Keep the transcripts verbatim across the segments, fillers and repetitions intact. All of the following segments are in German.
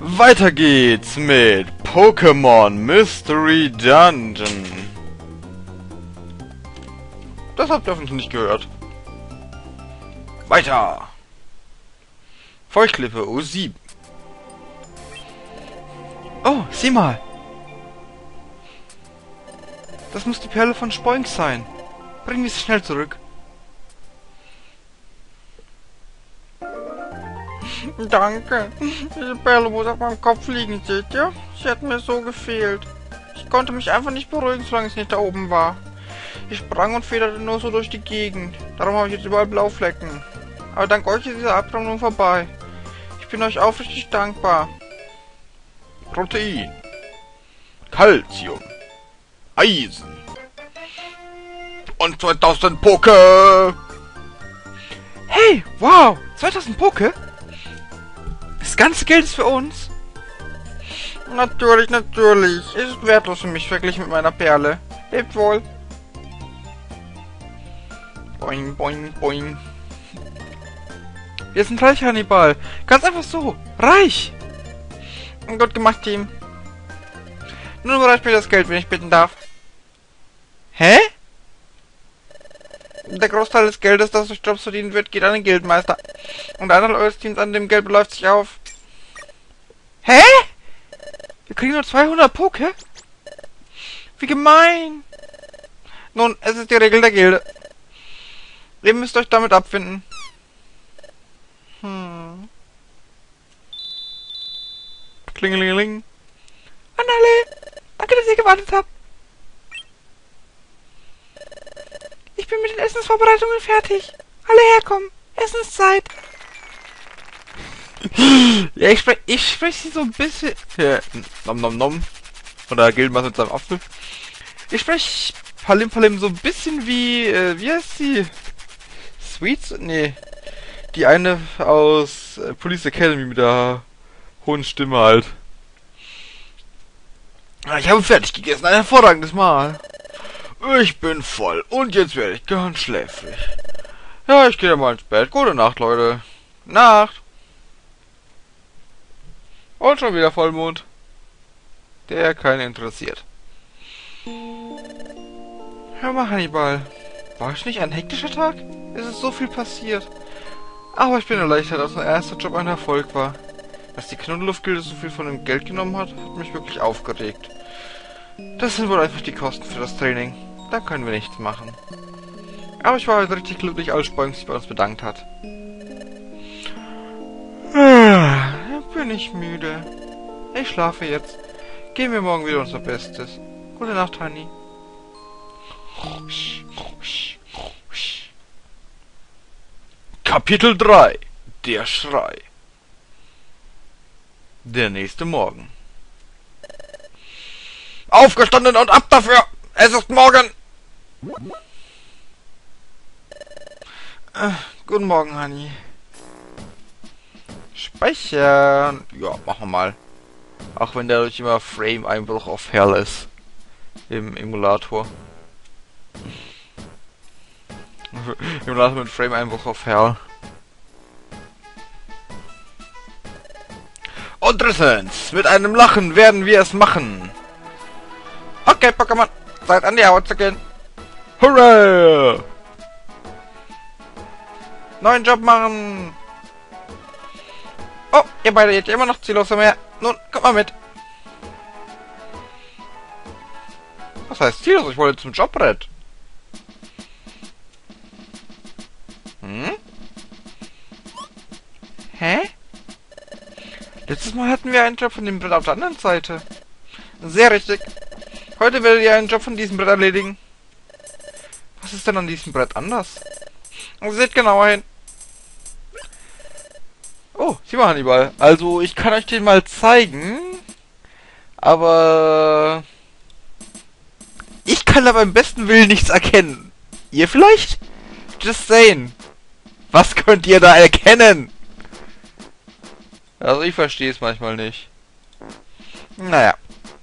Weiter geht's mit Pokémon Mystery Dungeon. Das habt ihr hoffentlich nicht gehört. Weiter. Feuchtklippe O sieben. Oh, sieh mal. Das muss die Perle von Spoink sein. Bringen wir sie schnell zurück. Danke. Diese Perle muss auf meinem Kopf liegen, seht ihr? Sie hat mir so gefehlt. Ich konnte mich einfach nicht beruhigen, solange es nicht da oben war. Ich sprang und federte nur so durch die Gegend. Darum habe ich jetzt überall Blauflecken. Aber dank euch ist dieser Albtraum nun vorbei. Ich bin euch aufrichtig dankbar. Protein. Calcium. Eisen. Und zweitausend Poké. Hey, wow, zweitausend Poké? Das ganze Geld ist für uns? Natürlich, natürlich. Es ist wertlos für mich verglichen mit meiner Perle. Lebt wohl. Boing, boing, boing. Wir sind reich, Hannibal. Ganz einfach so. Reich. Gut gemacht, Team. Nun überreicht mir das Geld, wenn ich bitten darf. Hä? Der Großteil des Geldes, das durch Jobs verdient wird, geht an den Guildmeister. Und der Anteil eures Teams an dem Geld beläuft sich auf... Hä? Wir kriegen nur zweihundert Poké? Wie gemein. Nun, es ist die Regel der Gilde. Ihr müsst euch damit abfinden. Hm. Klingelingeling. Annale! Danke, dass ihr gewartet habt. Ich bin mit den Essensvorbereitungen fertig. Alle herkommen. Essenszeit. Ja, ich spreche ich sprech sie so ein bisschen... Ja, nom nom nom. Oder Guildmaster mit seinem Apfel. Ich spreche Palim Palim so ein bisschen wie... Äh, wie heißt sie? Sweets? Nee. Die eine aus äh, Police Academy mit der hohen Stimme halt. Ich habe fertig gegessen. Ein hervorragendes Mahl. Ich bin voll. Und jetzt werde ich ganz schläfrig. Ja, ich gehe dann mal ins Bett. Gute Nacht, Leute. Nacht. Und schon wieder Vollmond. Der keinen interessiert. Hör mal, Hannibal. War es nicht ein hektischer Tag? Es ist so viel passiert. Aber ich bin erleichtert, dass mein erster Job ein Erfolg war. Dass die Knuddelluftgilde so viel von dem Geld genommen hat, hat mich wirklich aufgeregt. Das sind wohl einfach die Kosten für das Training. Da können wir nichts machen. Aber ich war halt richtig glücklich, als Spoink sich bei uns bedankt hat. Ah, bin ich müde. Ich schlafe jetzt. Geben wir morgen wieder unser Bestes. Gute Nacht, Honey. Kapitel drei. Der Schrei. Der nächste Morgen. Aufgestanden und ab dafür! Es ist morgen! Äh, guten Morgen, Honey. Speichern. Ja, machen wir mal. Auch wenn dadurch immer Frame-Einbruch auf Hell ist. Im Emulator. Emulator mit Frame-Einbruch auf Hell. Und drittens, mit einem Lachen werden wir es machen. Okay, Pokémon, seid an die Haut zu gehen. Hurray! Neuen Job machen. Oh, ihr beide geht immer noch ziellos umher. Nun, kommt mal mit. Was heißt ziellos? Ich wollte zum Jobbrett. Hm? Hä? Letztes Mal hatten wir einen Job von dem Brett auf der anderen Seite. Sehr richtig. Heute werdet ihr einen Job von diesem Brett erledigen. Was ist denn an diesem Brett anders? Seht genauer hin. Oh, sieh mal, Hannibal. Also, ich kann euch den mal zeigen. Aber... Ich kann da beim besten Willen nichts erkennen. Ihr vielleicht? Just saying. Was könnt ihr da erkennen? Also, ich verstehe es manchmal nicht. Naja.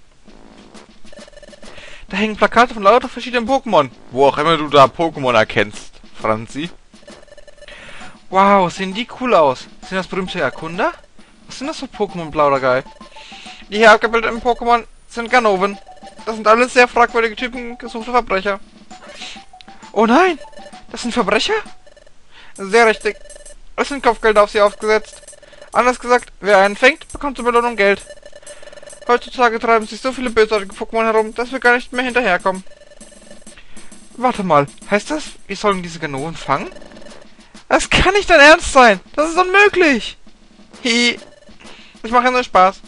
Da hängen Plakate von lauter verschiedenen Pokémon. Wo auch immer du da Pokémon erkennst, Franzi. Wow, sehen die cool aus. Sind das berühmte Erkunder? Was sind das für Pokémon, Plaudergeil? Die hier abgebildeten Pokémon sind Ganoven. Das sind alles sehr fragwürdige Typen gesuchte Verbrecher. Oh nein! Das sind Verbrecher? Sehr richtig. Es sind Kopfgelder auf sie aufgesetzt. Anders gesagt, wer einen fängt, bekommt zur Belohnung Geld. Heutzutage treiben sich so viele bösartige Pokémon herum, dass wir gar nicht mehr hinterherkommen. Warte mal, heißt das, wir sollen diese Ganoven fangen? Das kann nicht dein Ernst sein! Das ist unmöglich! Hi. Ich mache nur Spaß.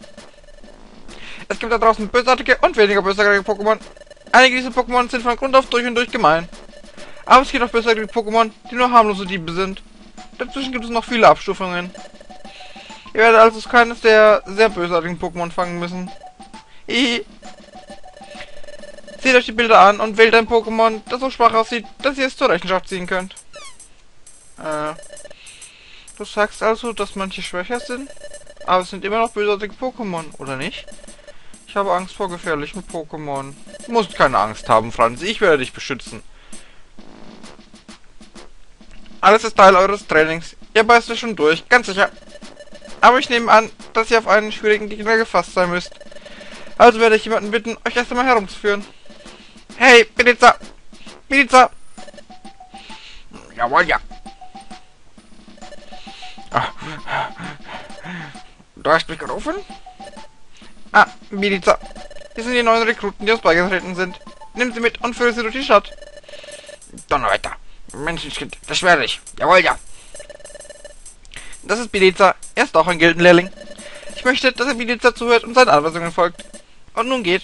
Es gibt da draußen bösartige und weniger bösartige Pokémon. Einige dieser Pokémon sind von Grund auf durch und durch gemein. Aber es gibt auch bösartige Pokémon, die nur harmlose Diebe sind. Dazwischen gibt es noch viele Abstufungen. Ihr werdet also keines der sehr bösartigen Pokémon fangen müssen. Hihi. Seht euch die Bilder an und wählt ein Pokémon, das so schwach aussieht, dass ihr es zur Rechenschaft ziehen könnt. Äh, du sagst also, dass manche schwächer sind? Aber es sind immer noch bösartige Pokémon, oder nicht? Ich habe Angst vor gefährlichen Pokémon. Du musst keine Angst haben, Franz. Ich werde dich beschützen. Alles ist Teil eures Trainings. Ihr beißt euch schon durch, ganz sicher. Aber ich nehme an, dass ihr auf einen schwierigen Gegner gefasst sein müsst. Also werde ich jemanden bitten, euch erst einmal herumzuführen. Hey, Pizza! Pizza! Jawohl, ja. Ah. Du hast mich gerufen? Ah, Miliza. Hier sind die neuen Rekruten, die uns beigetreten sind. Nimm sie mit und führe sie durch die Stadt. Donnerwetter. Menschenskind, das werde ich. Jawohl, ja. Das ist Biliza. Er ist auch ein Gildenlehrling. Ich möchte, dass er Biliza zuhört und seinen Anweisungen folgt. Und nun geht.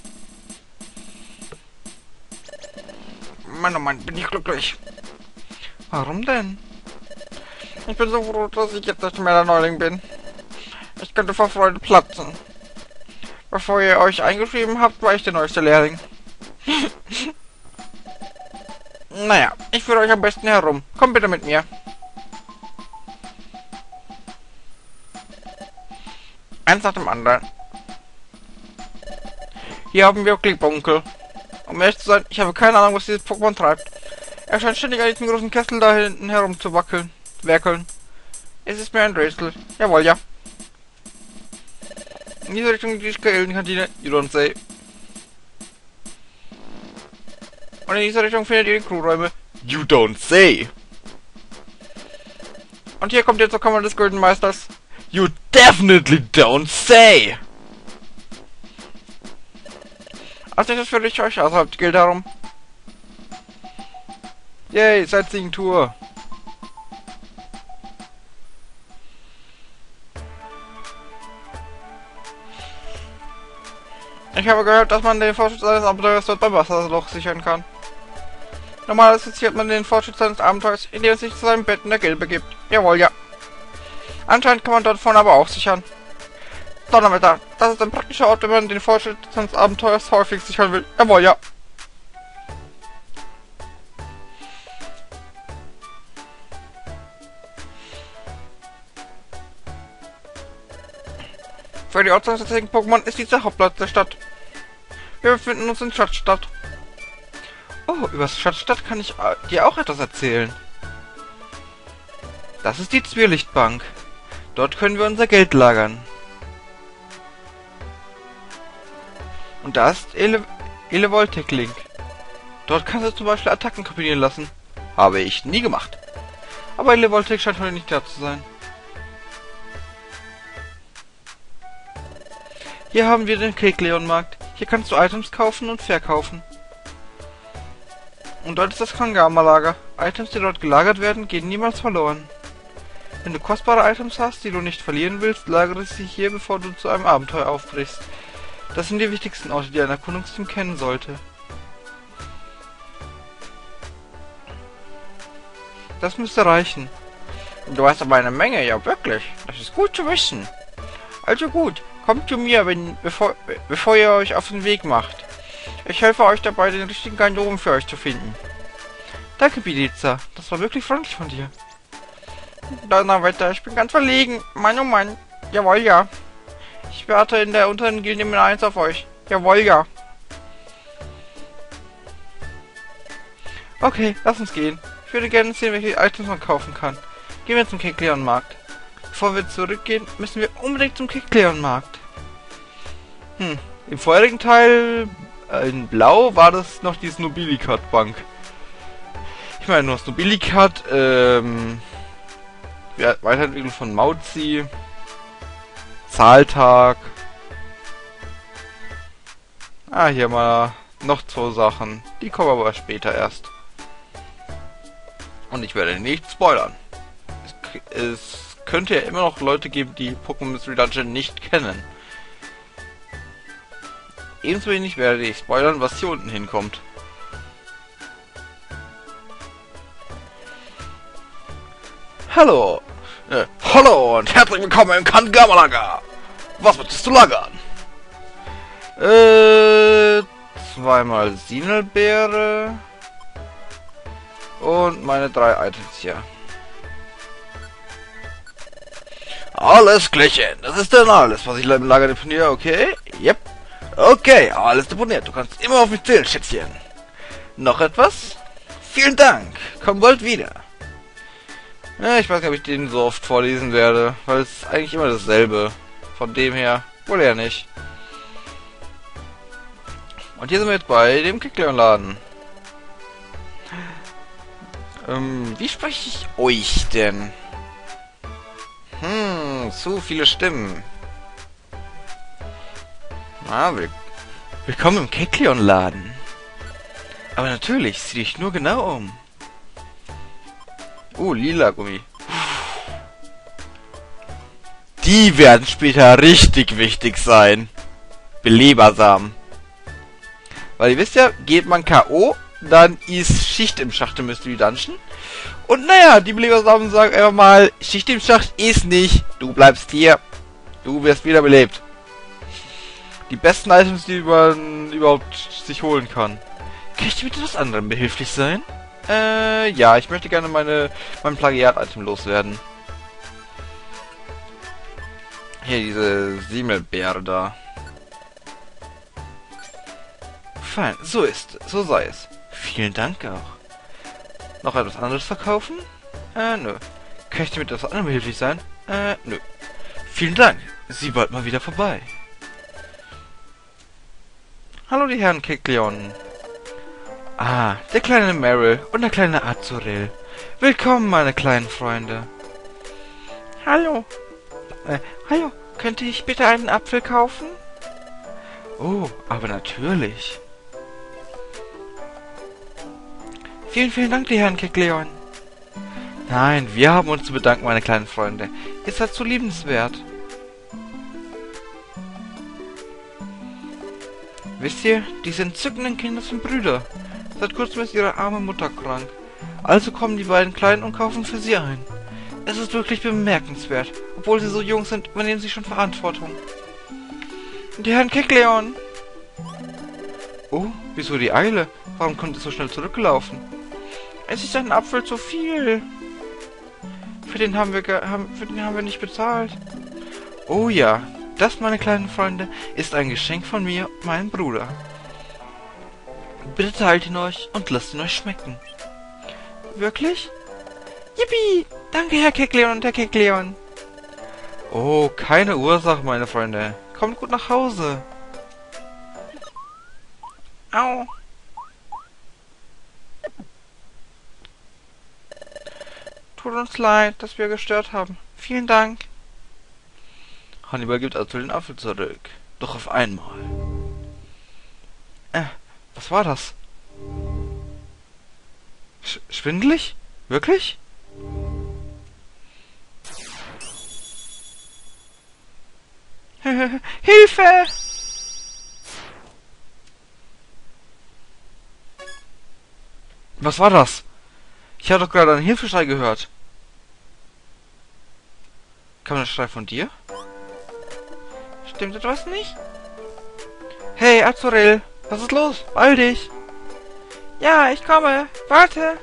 Mann, oh Mann, bin ich glücklich. Warum denn? Ich bin so froh, dass ich jetzt nicht mehr der Neuling bin. Ich könnte vor Freude platzen. Bevor ihr euch eingeschrieben habt, war ich der neueste Lehrling. Naja, ich führe euch am besten herum. Kommt bitte mit mir. Eins nach dem anderen. Hier haben wir Klickbunkel. Um ehrlich zu sein, ich habe keine Ahnung, was dieses Pokémon treibt. Er scheint ständig an diesem großen Kessel da hinten herum zu wackeln. Werkeln. Es ist mir ein Rätsel. Jawohl, ja. In diese Richtung die Gildenkantine. You don't say. Und in dieser Richtung findet ihr die Crewräume. You don't say. Und hier kommt ihr zur Kammer des Gildenmeisters. You definitely don't say. Als nächstes führe ich euch außerhalb der Gilde herum. Yay, Sightseeing-Tour. Ich habe gehört, dass man den Fortschritt seines Abenteuers dort beim Wasserloch sichern kann. Normalerweise sichert man den Fortschritt seines Abenteuers, indem er sich zu seinem Bett in der Gilde begibt. Jawohl, ja. Anscheinend kann man dort vorne aber auch sichern. Donnerwetter, das ist ein praktischer Ort, wenn man den Fortschritt seines Abenteuers häufig sichern will. Jawohl, ja. Für die ortsansässigen Pokémon ist dies der Hauptplatz der Stadt. Wir befinden uns in Schatzstadt. Oh, über Schatzstadt kann ich äh, dir auch etwas erzählen. Das ist die Zwirlichtbank. Dort können wir unser Geld lagern. Und da ist Ele Elevoltec Link. Dort kannst du zum Beispiel Attacken kombinieren lassen. Habe ich nie gemacht. Aber Elevoltec scheint heute nicht da zu sein. Hier haben wir den Kekleon-Markt. Hier kannst du Items kaufen und verkaufen. Und dort ist das Kangama-Lager. Items, die dort gelagert werden, gehen niemals verloren. Wenn du kostbare Items hast, die du nicht verlieren willst, lagere sie hier, bevor du zu einem Abenteuer aufbrichst. Das sind die wichtigsten Orte, die ein Erkundungsteam kennen sollte. Das müsste reichen. Du hast aber eine Menge, ja wirklich. Das ist gut zu wissen. Also gut, kommt zu mir, wenn, bevor, bevor ihr euch auf den Weg macht. Ich helfe euch dabei, den richtigen Ganoven für euch zu finden. Danke, Biliza. Das war wirklich freundlich von dir. Donnerwetter, ich bin ganz verlegen. Mann, oh Mann. Jawohl, ja. Ich warte in der unteren Gilde Nummer eins auf euch. Jawohl, ja. Okay, lass uns gehen. Ich würde gerne sehen, welche Items man kaufen kann. Gehen wir zum Kekleon-Markt. bevor wir zurückgehen, müssen wir unbedingt zum Kekleon-Markt. Hm, im vorherigen Teil, äh, in Blau, war das noch die Snobilikat-Bank. Ich meine, nur Snobilikat, ähm, Weiterentwicklung von Mauzi, Zahltag. Ah, hier mal noch zwei Sachen. Die kommen aber später erst. Und ich werde nicht spoilern. Es, es könnte ja immer noch Leute geben, die Pokémon Mystery Dungeon nicht kennen. Ebenso wenig werde ich spoilern, was hier unten hinkommt. Hallo! Äh, hallo und herzlich willkommen im Kangamalaga! Was möchtest du lagern? Äh, zweimal Sinelbeere und meine drei Items hier. Alles klärchen. Das ist dann alles, was ich im Lager deponiere, okay? Yep. Okay, alles deponiert. Du kannst immer auf mich zählen, Schätzchen. Noch etwas? Vielen Dank. Komm bald wieder. Ja, ich weiß nicht, ob ich den so oft vorlesen werde, weil es ist eigentlich immer dasselbe. Von dem her, wohl eher nicht. Und hier sind wir jetzt bei dem Kekleon-Laden. Ähm, wie spreche ich euch denn? Hm, zu viele Stimmen. Ah, will willkommen im Kekleon-Laden. Aber natürlich, sieh dich nur genau um. Oh, lila Gummi. Die werden später richtig wichtig sein. Belebersamen. Weil ihr wisst ja, geht man K O, dann ist Schicht im Schacht im Mystery Dungeon. Und naja, die Belebersamen sagen einfach mal, Schicht im Schacht ist nicht. Du bleibst hier. Du wirst wiederbelebt. Die besten Items, die man überhaupt sich holen kann. Kann ich dir mit etwas anderem behilflich sein? Äh, ja, ich möchte gerne meine mein Plagiat-Item loswerden. Hier, diese Siemelbeere da. Fein, so ist so sei es. Vielen Dank auch. Noch etwas anderes verkaufen? Äh, nö. Kann ich dir mit etwas anderem behilflich sein? Äh, nö. Vielen Dank. Sieh bald mal wieder vorbei. Hallo die Herren Kekleon. Ah, der kleine Meryl und der kleine Azurel. Willkommen, meine kleinen Freunde. Hallo. Äh, hallo, könnte ich bitte einen Apfel kaufen? Oh, aber natürlich. Vielen, vielen Dank, die Herren Kekleon. Nein, wir haben uns zu bedanken, meine kleinen Freunde. Ihr seid so liebenswert. Wisst ihr, diese entzückenden Kinder sind Brüder. Seit kurzem ist ihre arme Mutter krank. Also kommen die beiden Kleinen und kaufen für sie ein. Es ist wirklich bemerkenswert. Obwohl sie so jung sind, übernehmen sie schon Verantwortung. Die Herren Kekleon. Oh, wieso die Eile? Warum kommt es so schnell zurückgelaufen? Es ist ein Apfel zu viel. Für den haben wir ge haben, für den haben wir nicht bezahlt. Oh ja, das, meine kleinen Freunde, ist ein Geschenk von mir und meinem Bruder. Bitte teilt ihn euch und lasst ihn euch schmecken. Wirklich? Yippie! Danke, Herr Kekleon und Herr Kekleon. Oh, keine Ursache, meine Freunde. Kommt gut nach Hause. Au. Tut uns leid, dass wir gestört haben. Vielen Dank. Hannibal gibt also den Apfel zurück. Doch auf einmal. Äh, was war das? Sch schwindelig? Wirklich? Hilfe! Was war das? Ich habe doch gerade einen Hilfeschrei gehört. Kam der Schrei von dir? Stimmt etwas nicht? Hey, Azurel, was ist los? Beeil dich! Ja, ich komme. Warte!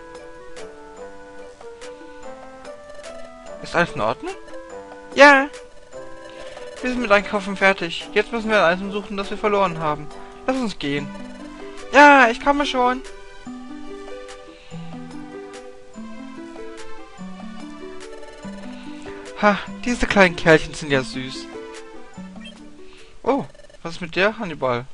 Ist alles in Ordnung? Ja! Wir sind mit Einkaufen fertig. Jetzt müssen wir ein Item suchen, das wir verloren haben. Lass uns gehen. Ja, ich komme schon. Ha, diese kleinen Kerlchen sind ja süß. Oh, was ist mit der, Hannibal?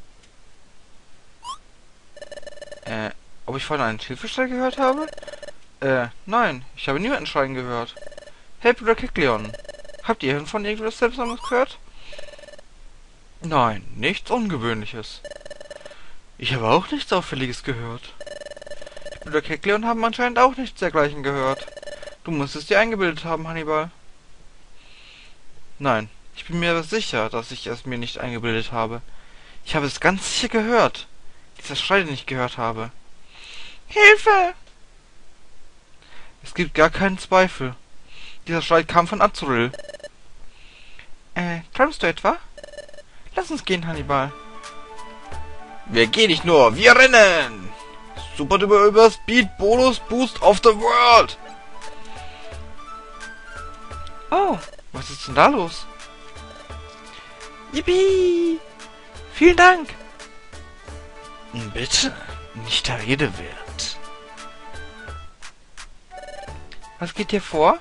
Äh, ob ich vorhin einen Hilfeschrei gehört habe? Äh, nein, ich habe niemanden schreien gehört. Hey, Bruder Kekleon, habt ihr von irgendwas Seltsames gehört? Nein, nichts Ungewöhnliches. Ich habe auch nichts Auffälliges gehört. Bruder Kekleon haben anscheinend auch nichts dergleichen gehört. Du musst es dir eingebildet haben, Hannibal. Nein, ich bin mir sicher, dass ich es mir nicht eingebildet habe. Ich habe es ganz sicher gehört. Dieser Schrei, den ich gehört habe. Hilfe! Es gibt gar keinen Zweifel. Dieser Schrei kam von Azuril. Äh, träumst du etwa? Lass uns gehen, Hannibal. Wir gehen nicht nur, wir rennen! Super duper über Speed Bonus Boost of the World! Oh, was ist denn da los? Yippie! Vielen Dank! Bitte, nicht der Rede wert. Was geht hier vor?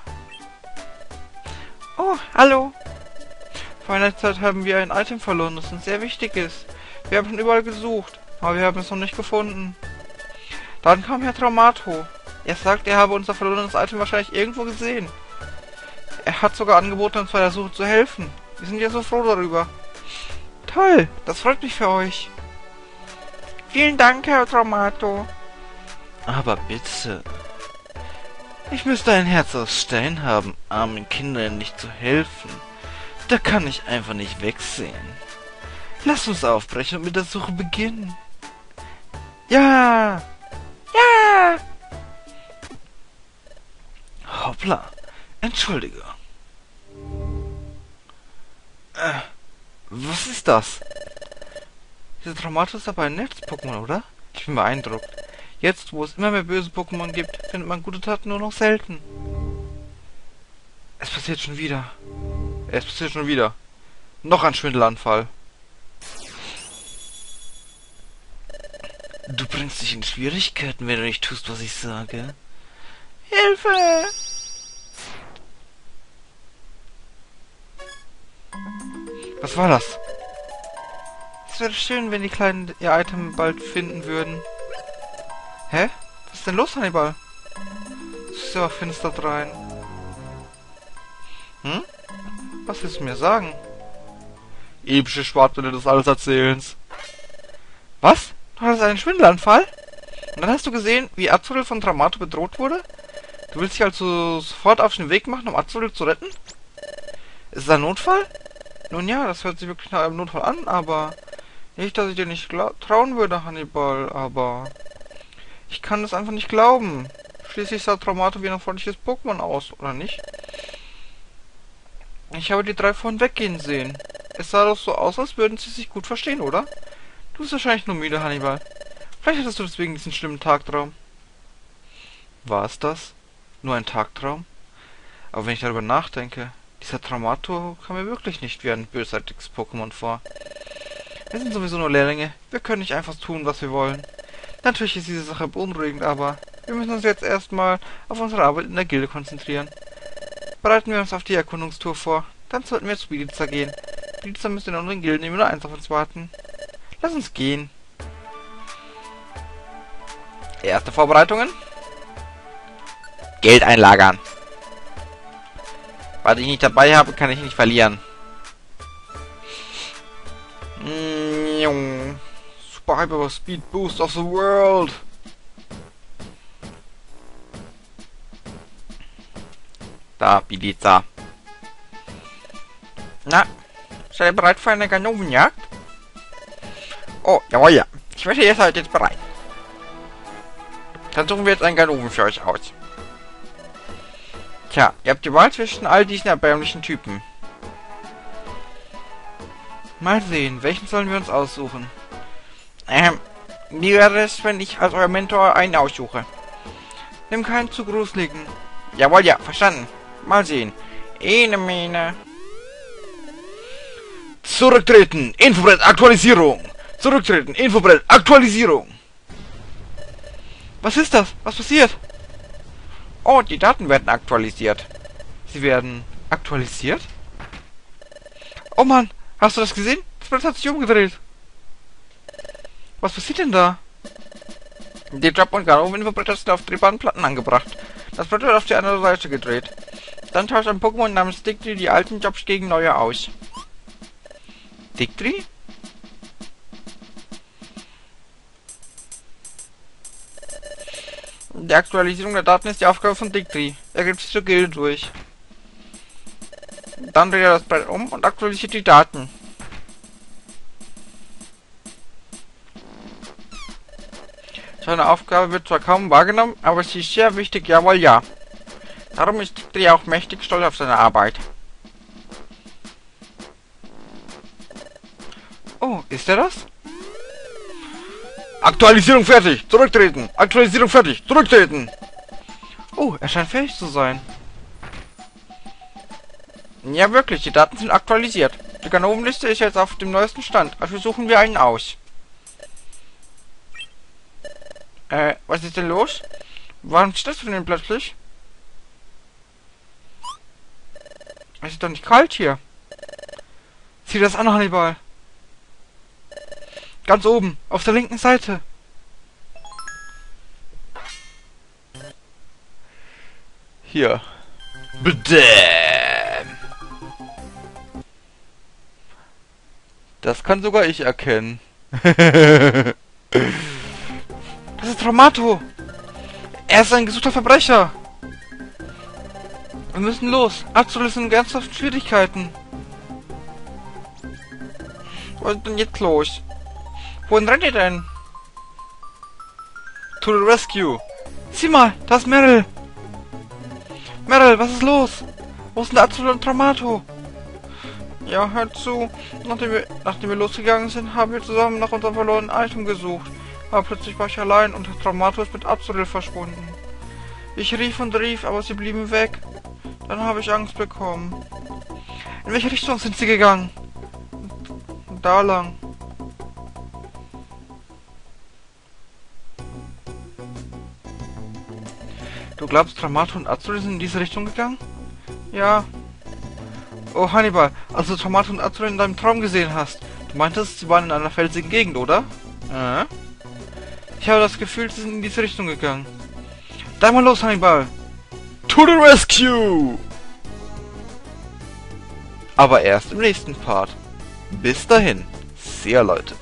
Oh, hallo! Vor einer Zeit haben wir ein Item verloren, das uns sehr wichtig ist. Wir haben schon überall gesucht, aber wir haben es noch nicht gefunden. Dann kam Herr Traumato. Er sagt, er habe unser verlorenes Item wahrscheinlich irgendwo gesehen. Er hat sogar angeboten, uns bei der Suche zu helfen. Wir sind ja so froh darüber. Toll, das freut mich für euch. Vielen Dank, Herr Traumato. Aber bitte. Ich müsste ein Herz aus Stein haben, armen Kindern nicht zu helfen. Da kann ich einfach nicht wegsehen. Lass uns aufbrechen und mit der Suche beginnen. Ja! Ja! Hoppla. Entschuldige. Äh, was ist das? Dieser Traumato ist aber ein nettes Pokémon, oder? Ich bin beeindruckt. Jetzt, wo es immer mehr böse Pokémon gibt, findet man gute Taten nur noch selten. Es passiert schon wieder. Es passiert schon wieder. Noch ein Schwindelanfall. Du bringst dich in Schwierigkeiten, wenn du nicht tust, was ich sage. Hilfe! Was war das? Es wäre schön, wenn die Kleinen ihr Item bald finden würden. Hä? Was ist denn los, Hannibal? Es ist ja finster drein. Hm? Was willst du mir sagen? Epische Schwartwelle des alles Erzählens. Was? Du hattest einen Schwindelanfall? Und dann hast du gesehen, wie Azuril von Traumato bedroht wurde? Du willst dich also sofort auf den Weg machen, um Azuril zu retten? Ist es ein Notfall? Nun ja, das hört sich wirklich nach einem Notfall an, aber... Nicht, dass ich dir nicht trauen würde, Hannibal, aber... Ich kann das einfach nicht glauben. Schließlich sah Traumato wie ein freundliches Pokémon aus, oder nicht? Ich habe die drei vorhin weggehen sehen. Es sah doch so aus, als würden sie sich gut verstehen, oder? Du bist wahrscheinlich nur müde, Hannibal. Vielleicht hattest du deswegen diesen schlimmen Tagtraum. War es das? Nur ein Tagtraum? Aber wenn ich darüber nachdenke, dieser Traumato kam mir wirklich nicht wie ein bösartiges Pokémon vor. Wir sind sowieso nur Lehrlinge. Wir können nicht einfach tun, was wir wollen. Natürlich ist diese Sache beunruhigend, aber wir müssen uns jetzt erstmal auf unsere Arbeit in der Gilde konzentrieren. Bereiten wir uns auf die Erkundungstour vor. Dann sollten wir zu Biliza gehen. Biliza müsste in unseren Gilden immer nur eins auf uns warten. Lass uns gehen. Erste Vorbereitungen. Geld einlagern. Was ich nicht dabei habe, kann ich nicht verlieren. Super Hyper Speed Boost of the World. Da, Biliza. Na, seid ihr bereit für eine Kanonenjagd? Oh, jawohl, ja. Ich wette, ihr seid jetzt bereit. Dann suchen wir jetzt einen Ganoven für euch aus. Tja, ihr habt die Wahl zwischen all diesen erbärmlichen Typen. Mal sehen, welchen sollen wir uns aussuchen? Ähm, wie wäre es, wenn ich als euer Mentor einen aussuche? Nimm keinen zu gruseligen. Jawohl, ja, verstanden. Mal sehen. Ene Mene. Zurücktreten! Infobrett Aktualisierung! Zurücktreten! Infobrett Aktualisierung! Was ist das? Was passiert? Oh, die Daten werden aktualisiert. Sie werden Aktualisiert? Oh Mann, hast du das gesehen? Das Blatt hat sich umgedreht. Was passiert denn da? Die Jump- und Garo-Infobretter sind auf drehbaren Platten angebracht. Das Blatt wird auf die andere Seite gedreht. Dann tauscht ein Pokémon namens Dictri die alten Jobs gegen neue aus. Dictri? Die Aktualisierung der Daten ist die Aufgabe von Dictri. Er gibt sich zur Gilde durch. Dann dreht er das Brett um und aktualisiert die Daten. Seine Aufgabe wird zwar kaum wahrgenommen, aber sie ist sehr wichtig, jawohl, ja. Darum ist Dictri auch mächtig stolz auf seine Arbeit. Oh, ist er das? Aktualisierung fertig! Zurücktreten! Aktualisierung fertig! Zurücktreten! Oh, er scheint fähig zu sein. Ja, wirklich, die Daten sind aktualisiert. Die Ganovenliste ist jetzt auf dem neuesten Stand, also suchen wir einen aus. Äh, was ist denn los? Warum steht das von dem plötzlich? Es ist doch nicht kalt hier. Sieh das an, Hannibal. Ganz oben, auf der linken Seite. Hier. Bäm. Das kann sogar ich erkennen. Das ist Traumato. Er ist ein gesuchter Verbrecher. Wir müssen los. Azul ist in ernsthaften Schwierigkeiten. Was ist denn jetzt los? Wohin rennt ihr denn? To the rescue. Sieh mal, da ist Meryl. Meryl, was ist los? Wo sind Azul und Traumato? Ja, hört zu. Nachdem wir, nachdem wir losgegangen sind, haben wir zusammen nach unserem verlorenen Item gesucht. Aber plötzlich war ich allein und Traumato ist mit Azul verschwunden. Ich rief und rief, aber sie blieben weg. Dann habe ich Angst bekommen. In welche Richtung sind sie gegangen? Da lang. Du glaubst, Traumato und Azul sind in diese Richtung gegangen? Ja. Oh, Hannibal, als du Traumato und Azul in deinem Traum gesehen hast. Du meintest, sie waren in einer felsigen Gegend, oder? Äh? Ich habe das Gefühl, sie sind in diese Richtung gegangen. Dann mal los, Hannibal! To the rescue! Aber erst im nächsten Part. Bis dahin. See ya, Leute.